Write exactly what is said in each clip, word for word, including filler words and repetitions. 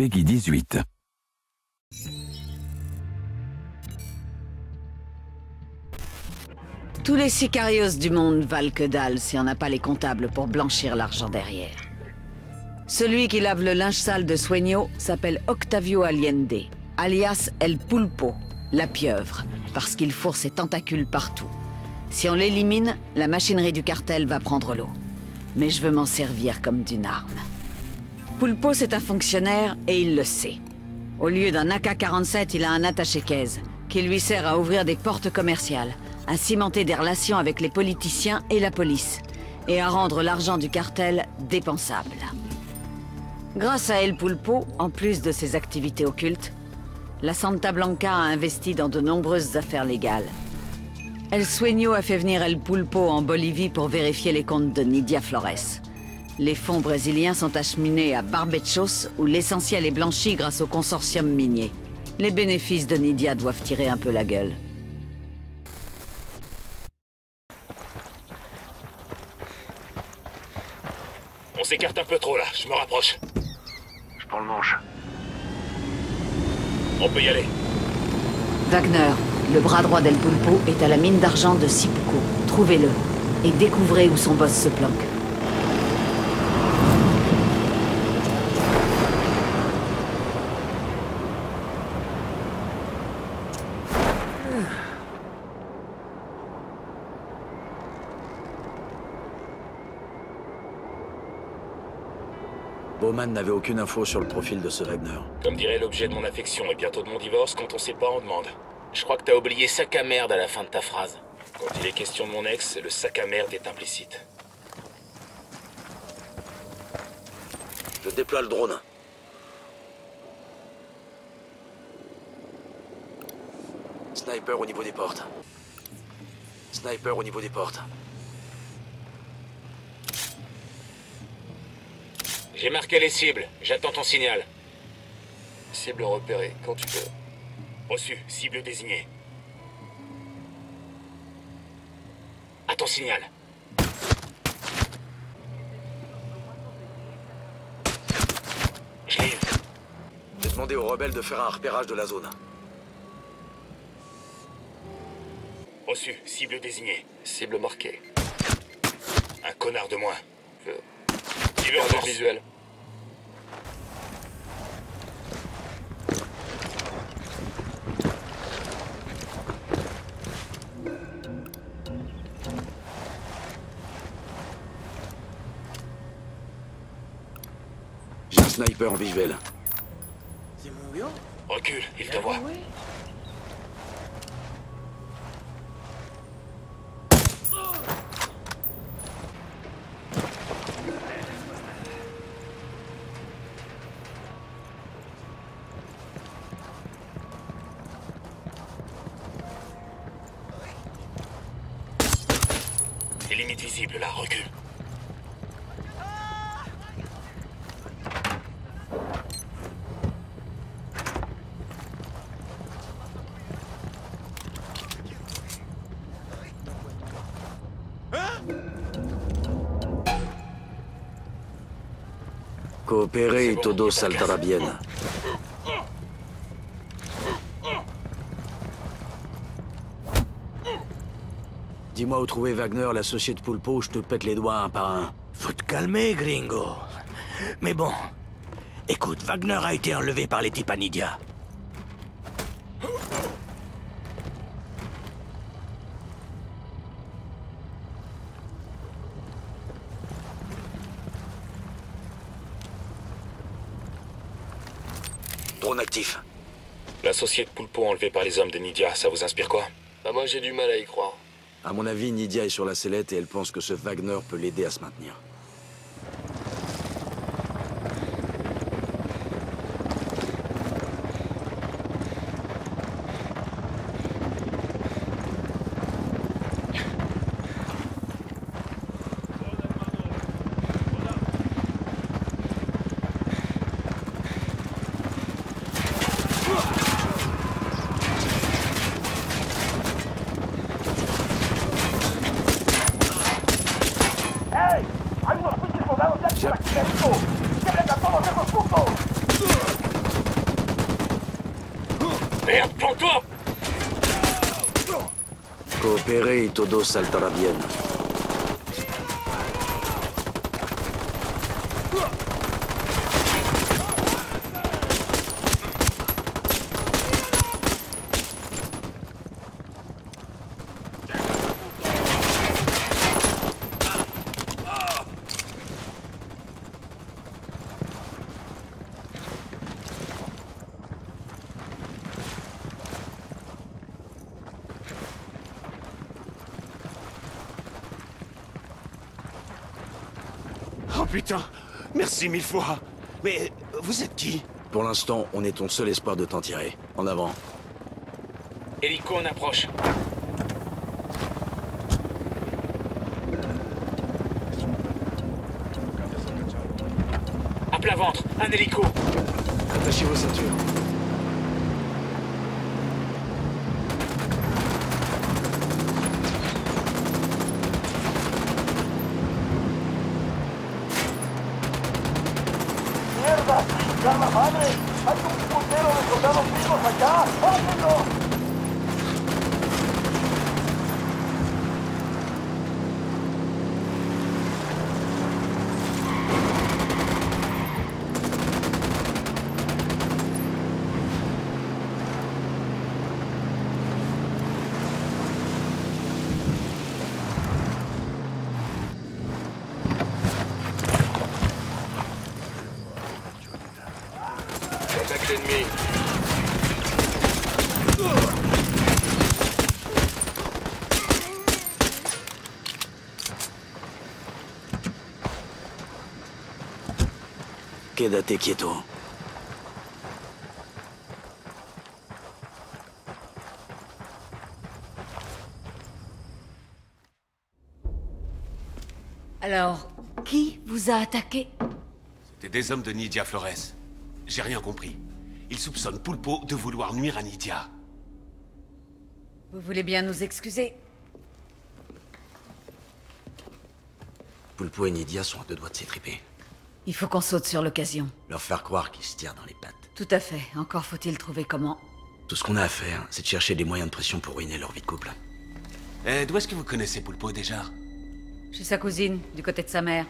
Peggy dix-huit. Tous les sicarios du monde valent que dalle si on n'a pas les comptables pour blanchir l'argent derrière. Celui qui lave le linge sale de Sueño s'appelle Octavio Allende, alias El Pulpo, la pieuvre, parce qu'il fourre ses tentacules partout. Si on l'élimine, la machinerie du cartel va prendre l'eau. Mais je veux m'en servir comme d'une arme. Pulpo, c'est un fonctionnaire et il le sait. Au lieu d'un A K quarante-sept, il a un attaché-caisse qui lui sert à ouvrir des portes commerciales, à cimenter des relations avec les politiciens et la police, et à rendre l'argent du cartel dépensable. Grâce à El Pulpo, en plus de ses activités occultes, la Santa Blanca a investi dans de nombreuses affaires légales. El Sueño a fait venir El Pulpo en Bolivie pour vérifier les comptes de Nidia Flores. Les fonds brésiliens sont acheminés à Barbechos, où l'essentiel est blanchi grâce au consortium minier. Les bénéfices de Nidia doivent tirer un peu la gueule. On s'écarte un peu trop là, je me rapproche. Je prends le manche. On peut y aller. Wagner, le bras droit d'El Pulpo, est à la mine d'argent de Sipuco. Trouvez-le et découvrez où son boss se planque. Bowman n'avait aucune info sur le profil de ce Wagner. Comme dirait l'objet de mon affection et bientôt de mon divorce, quand on sait pas, on demande. Je crois que t'as oublié sac à merde à la fin de ta phrase. Quand il est question de mon ex, le sac à merde est implicite. Je déploie le drone. Sniper au niveau des portes. Sniper au niveau des portes. J'ai marqué les cibles, j'attends ton signal. Cible repérée, quand tu peux. Reçu, cible désignée. À ton signal. Je l'ai eu. J'ai demandé aux rebelles de faire un repérage de la zone. Reçu, cible désignée. Cible marquée. Un connard de moins. Je... Divergence visuelle. J'ai un sniper en visuel. C'est mon bio? Recule, il te voit. Les limites visibles là, recule. Coopérer et todo saltera bien. Dis-moi où trouver Wagner, l'associé de Pulpo, je te pète les doigts un par un. Faut te calmer, gringo. Mais bon, écoute, Wagner a été enlevé par les types à Nidia. Drone actif. L'associé de Pulpo enlevé par les hommes de Nidia, ça vous inspire quoi? Bah moi j'ai du mal à y croire. À mon avis, Nidia est sur la sellette et elle pense que ce Wagner peut l'aider à se maintenir. Merde, plante-toi! Coopérer y todo saltará bien. Oh putain! Merci mille fois! Mais vous êtes qui? Pour l'instant, on est ton seul espoir de t'en tirer. En avant. Hélico en approche. À plat ventre, un hélico. Attachez vos ceintures. Contact ennemi. Quédate quieto. Alors, qui vous a attaqué? C'était des hommes de Nidia Flores. J'ai rien compris. Ils soupçonnent Pulpo de vouloir nuire à Nidia. Vous voulez bien nous excuser? Pulpo et Nidia sont à deux doigts de s'étriper. Il faut qu'on saute sur l'occasion. Leur faire croire qu'ils se tirent dans les pattes. Tout à fait. Encore faut-il trouver comment. Tout ce qu'on a à faire, c'est de chercher des moyens de pression pour ruiner leur vie de couple. Eh, d'où est-ce que vous connaissez Pulpo déjà? Chez sa cousine, du côté de sa mère.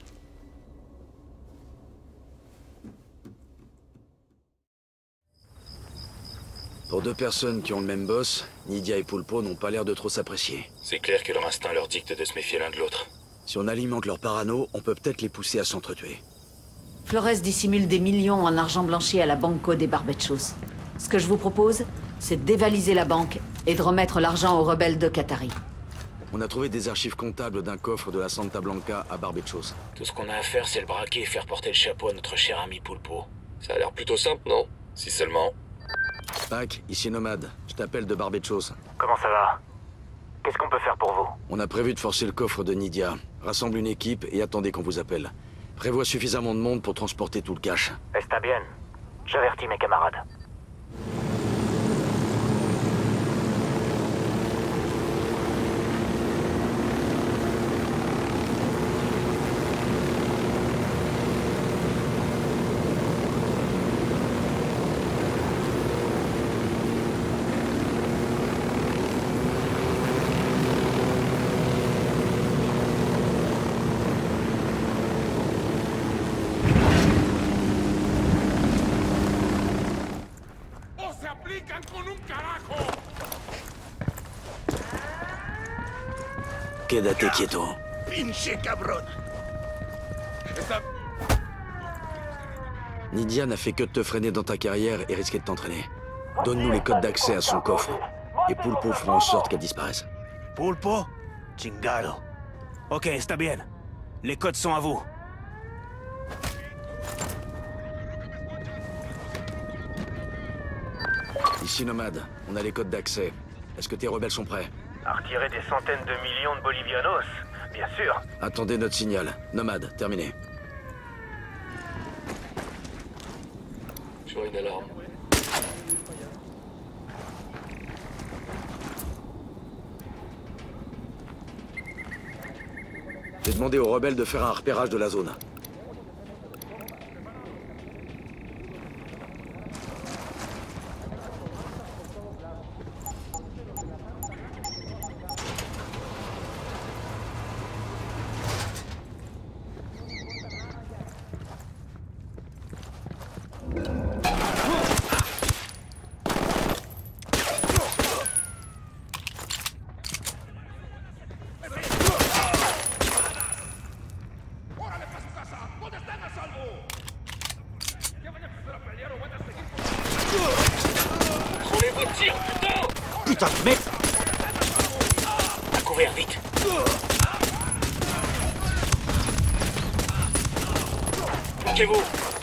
Pour deux personnes qui ont le même boss, Nidia et Pulpo n'ont pas l'air de trop s'apprécier. C'est clair que leur instinct leur dicte de se méfier l'un de l'autre. Si on alimente leur parano, on peut peut-être les pousser à s'entretuer. Flores dissimule des millions en argent blanchi à la Banco des Barbechos. Ce que je vous propose, c'est de dévaliser la banque et de remettre l'argent aux rebelles de Qatari. On a trouvé des archives comptables d'un coffre de la Santa Blanca à Barbechos. Tout ce qu'on a à faire, c'est le braquer et faire porter le chapeau à notre cher ami Pulpo. Ça a l'air plutôt simple, non? Si seulement... Pac, ici Nomade. Je t'appelle de Barbechos. Comment ça va? Qu'est-ce qu'on peut faire pour vous? On a prévu de forcer le coffre de Nidia. Rassemble une équipe et attendez qu'on vous appelle. Prévois suffisamment de monde pour transporter tout le cash. Está bien. J'avertis mes camarades. Quédate quieto. Pinche cabron! Nidia n'a fait que de te freiner dans ta carrière et risquer de t'entraîner. Donne-nous les codes d'accès à son coffre. Et Pulpo fera en sorte qu'elle disparaisse. Pulpo? Chingado. Ok, está bien. Les codes sont à vous. Ici Nomade, on a les codes d'accès. Est-ce que tes rebelles sont prêts? À retirer des centaines de millions de bolivianos, bien sûr. Attendez notre signal. Nomade, terminé. Je vois une alarme. J'ai demandé aux rebelles de faire un repérage de la zone. putain de mec! À couvert, vite! Bloquez-vous!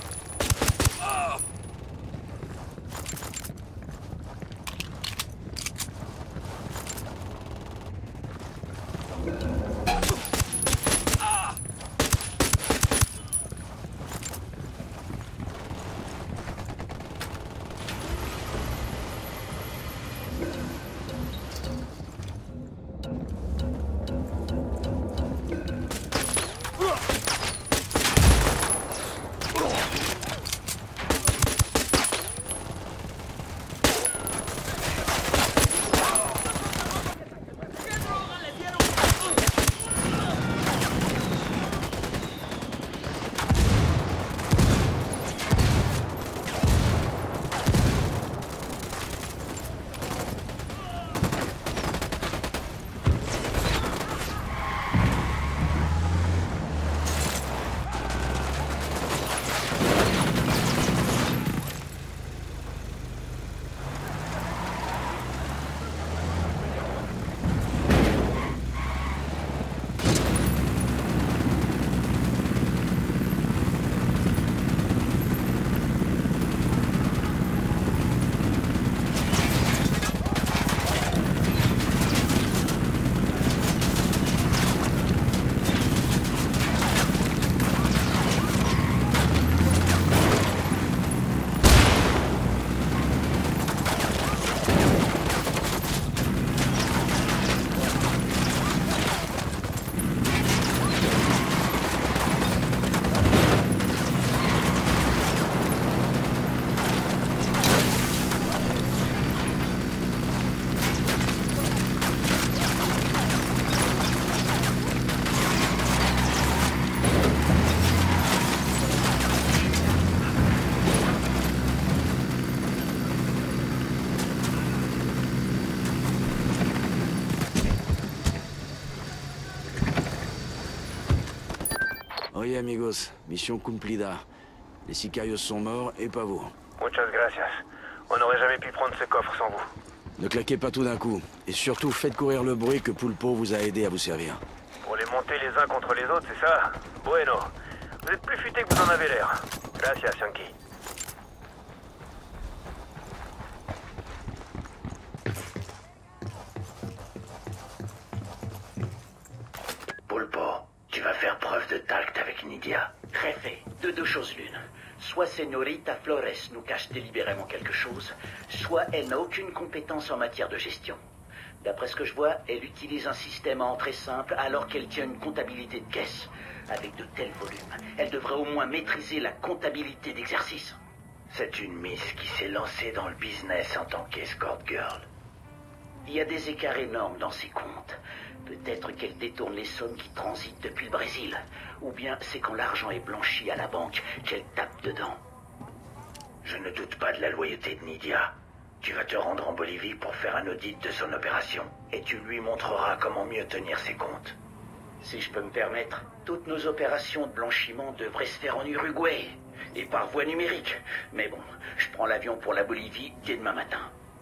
Oye, amigos, mission cumplida. Les sicarios sont morts et pas vous. Muchas gracias. On n'aurait jamais pu prendre ce coffre sans vous. Ne claquez pas tout d'un coup. Et surtout, faites courir le bruit que Pulpo vous a aidé à vous servir. Pour les monter les uns contre les autres, c'est ça? Bueno. Vous êtes plus futé que vous en avez l'air. Gracias, Yankee. Pulpo, tu vas faire preuve de tact avec Nidia. Jefe, de deux choses l'une. Soit Señorita Flores nous cache délibérément quelque chose, soit elle n'a aucune compétence en matière de gestion. D'après ce que je vois, elle utilise un système à entrée simple alors qu'elle tient une comptabilité de caisse. Avec de tels volumes, elle devrait au moins maîtriser la comptabilité d'exercice. C'est une miss qui s'est lancée dans le business en tant qu'escort girl. Il y a des écarts énormes dans ses comptes. Peut-être qu'elle détourne les sommes qui transitent depuis le Brésil. Ou bien c'est quand l'argent est blanchi à la banque qu'elle tape dedans. Je ne doute pas de la loyauté de Nidia. Tu vas te rendre en Bolivie pour faire un audit de son opération. Et tu lui montreras comment mieux tenir ses comptes. Si je peux me permettre, toutes nos opérations de blanchiment devraient se faire en Uruguay. Et par voie numérique. Mais bon, je prends l'avion pour la Bolivie dès demain matin.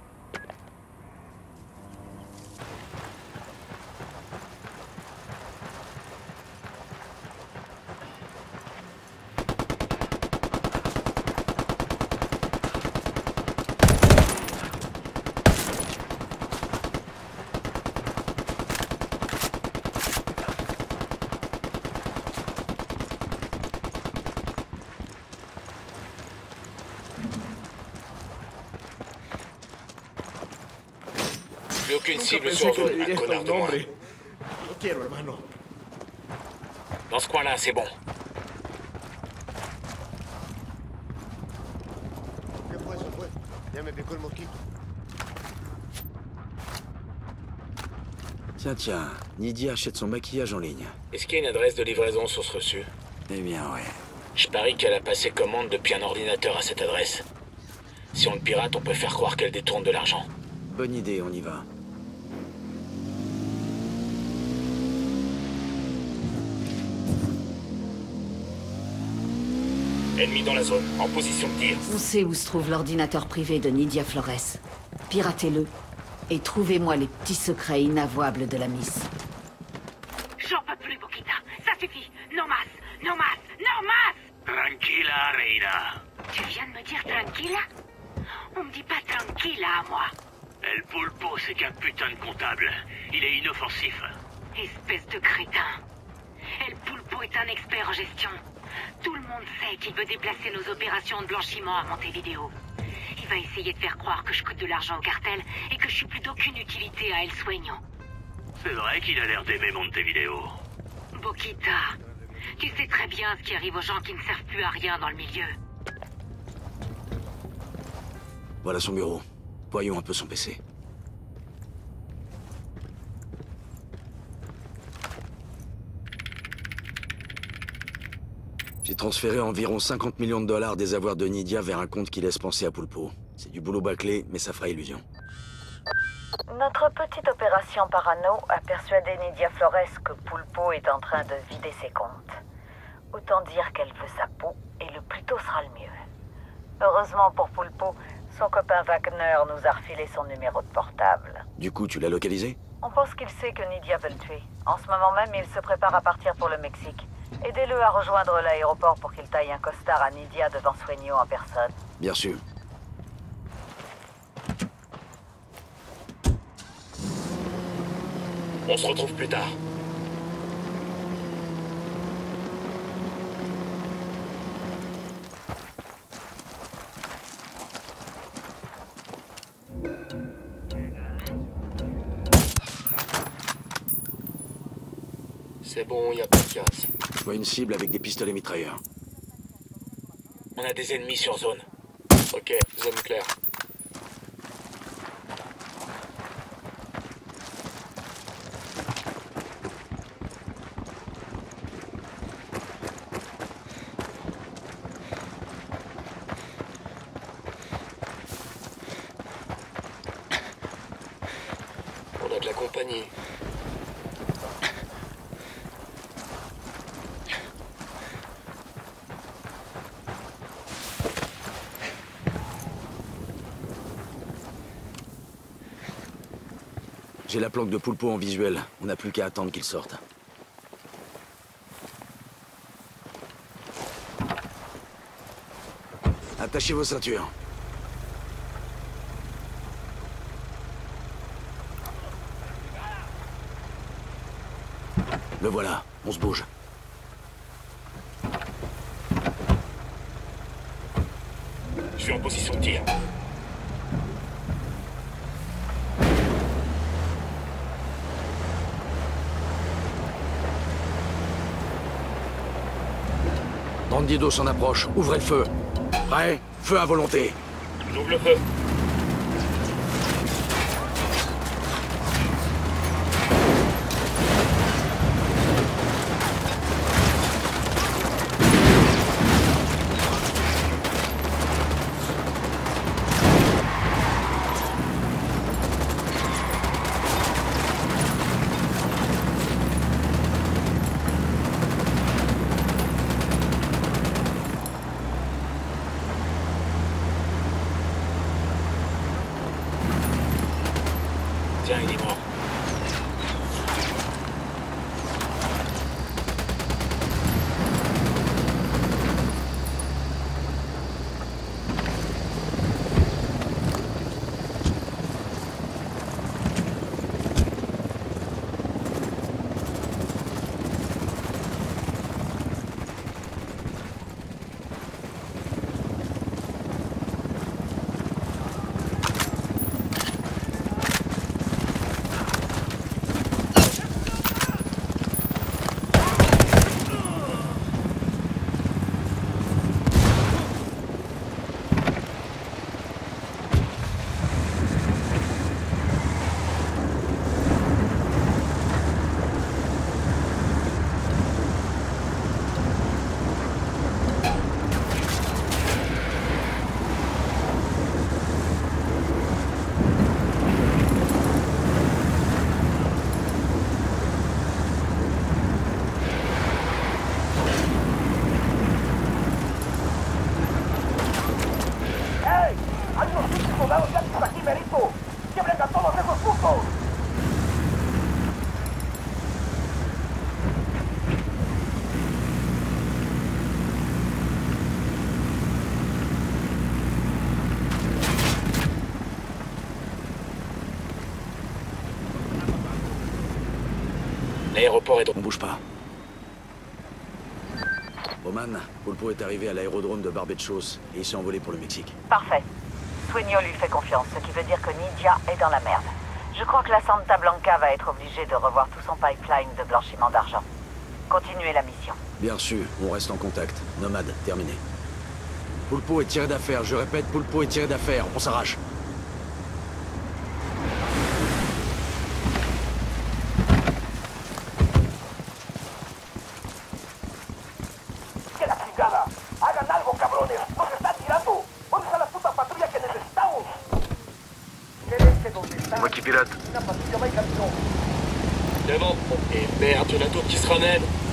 Plus aucune cible sur zone, un connard de moins. Dans ce coin-là, c'est bon. Tiens, tiens, Nidia achète son maquillage en ligne. Est-ce qu'il y a une adresse de livraison sur ce reçu? Eh bien, ouais. Je parie qu'elle a passé commande depuis un ordinateur à cette adresse. Si on le pirate, on peut faire croire qu'elle détourne de l'argent. Bonne idée, on y va. Ennemi dans la zone, en position de tir. On sait où se trouve l'ordinateur privé de Nidia Flores. Piratez-le. et trouvez-moi les petits secrets inavouables de la Miss. J'en peux plus, Bokita. Ça suffit. No mas, no mas, no mas. Tranquilla, Reina. Tu viens de me dire tranquilla? On me dit pas tranquilla à moi. El Pulpo, c'est qu'un putain de comptable. Il est inoffensif. Espèce de crétin. El Pulpo est un expert en gestion. Tout le monde sait qu'il veut déplacer nos opérations de blanchiment à Montevideo. Il va essayer de faire croire que je coûte de l'argent au cartel et que je suis plus d'aucune utilité à El Sueño. C'est vrai qu'il a l'air d'aimer Montevideo. Bokita, tu sais très bien ce qui arrive aux gens qui ne servent plus à rien dans le milieu. Voilà son bureau. Voyons un peu son P C. J'ai transféré environ cinquante millions de dollars des avoirs de Nidia vers un compte qui laisse penser à Pulpo. C'est du boulot bâclé, mais ça fera illusion. Notre petite opération Parano a persuadé Nidia Flores que Pulpo est en train de vider ses comptes. Autant dire qu'elle veut sa peau, et le plus tôt sera le mieux. Heureusement pour Pulpo, son copain Wagner nous a refilé son numéro de portable. Du coup, tu l'as localisé? On pense qu'il sait que Nidia veut le tuer. En ce moment même, il se prépare à partir pour le Mexique. Aidez-le à rejoindre l'aéroport pour qu'il taille un costard à Nidia devant Sueño en personne. Bien sûr. On se retrouve plus tard. C'est bon, y a pas de casse. Je vois une cible avec des pistolets mitrailleurs. On a des ennemis sur zone. Ok, zone claire. On a de la compagnie. J'ai la planque de Pulpo en visuel. On n'a plus qu'à attendre qu'il sorte. Attachez vos ceintures. Le voilà. On se bouge. Je suis en position de tir. Bandido s'en approche. Ouvrez le feu. Prêt? Feu à volonté. J'ouvre le feu. Tiens, il est mort. L'aéroport est... On bouge pas. Oman, Pulpo est arrivé à l'aérodrome de Barbechos et il s'est envolé pour le Mexique. Parfait. Sueño lui fait confiance, ce qui veut dire que Nidia est dans la merde. Je crois que la Santa Blanca va être obligée de revoir tout son pipeline de blanchiment d'argent. Continuez la mission. Bien reçu, on reste en contact. Nomade, terminé. Pulpo est tiré d'affaire, je répète, Pulpo est tiré d'affaire, on s'arrache. Moi qui pilote. Devant. Et merde, y'en a d'autres qui se ramènent.